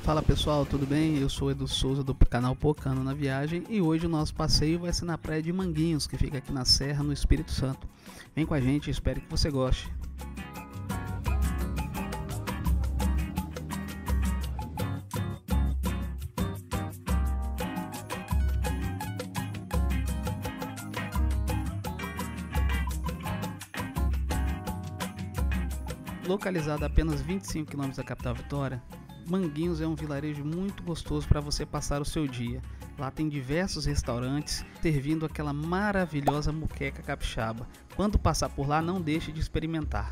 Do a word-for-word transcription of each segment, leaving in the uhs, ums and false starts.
Fala pessoal, tudo bem? Eu sou Edu Souza do canal Pocando na Viagem e hoje o nosso passeio vai ser na praia de Manguinhos, que fica aqui na Serra, no Espírito Santo. Vem com a gente, espero que você goste. Localizado a apenas vinte e cinco quilômetros da capital Vitória, Manguinhos é um vilarejo muito gostoso para você passar o seu dia. Lá tem diversos restaurantes servindo aquela maravilhosa moqueca capixaba. Quando passar por lá, não deixe de experimentar.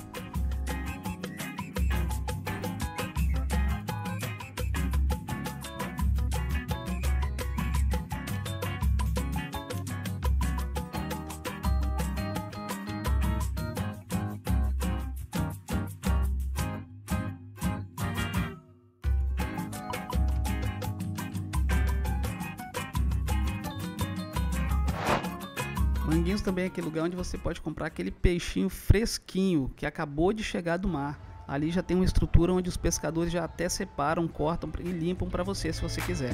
Manguinhos também é aquele lugar onde você pode comprar aquele peixinho fresquinho que acabou de chegar do mar. Ali já tem uma estrutura onde os pescadores já até separam, cortam e limpam para você se você quiser.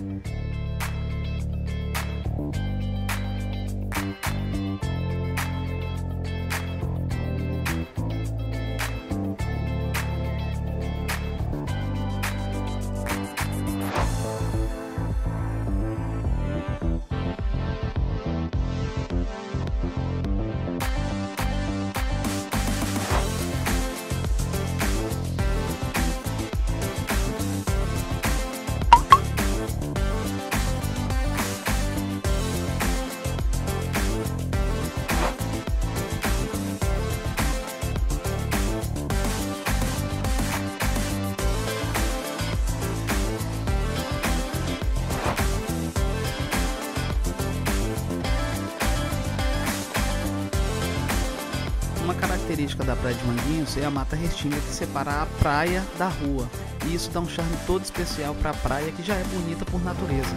Uma característica da praia de Manguinhos é a mata restinga que separa a praia da rua, e isso dá um charme todo especial para a praia, que já é bonita por natureza.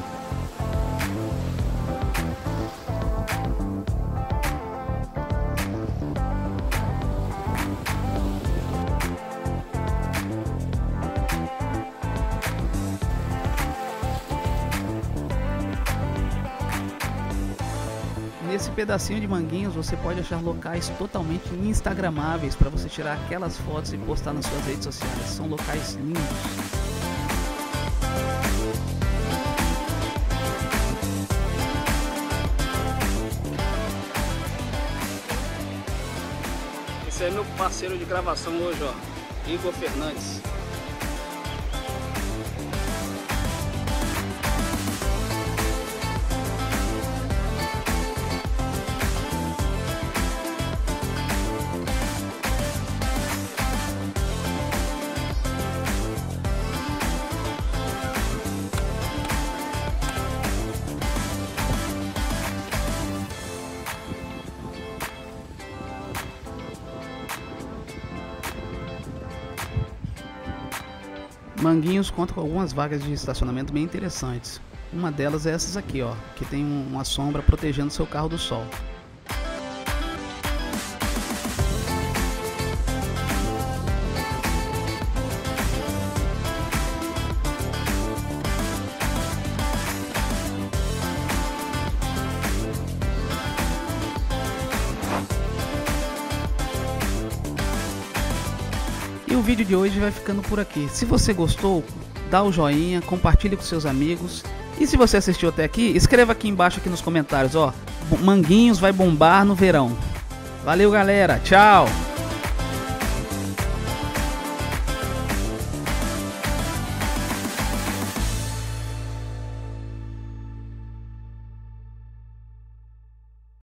Nesse pedacinho de Manguinhos você pode achar locais totalmente instagramáveis para você tirar aquelas fotos e postar nas suas redes sociais. São locais lindos. Esse é meu parceiro de gravação hoje, ó, Igor Fernandes. Manguinhos conta com algumas vagas de estacionamento bem interessantes. Uma delas é essas aqui, ó, que tem uma sombra protegendo seu carro do sol. E o vídeo de hoje vai ficando por aqui. Se você gostou, dá o joinha, compartilhe com seus amigos. E se você assistiu até aqui, escreva aqui embaixo aqui nos comentários, ó, Manguinhos vai bombar no verão. Valeu, galera, tchau!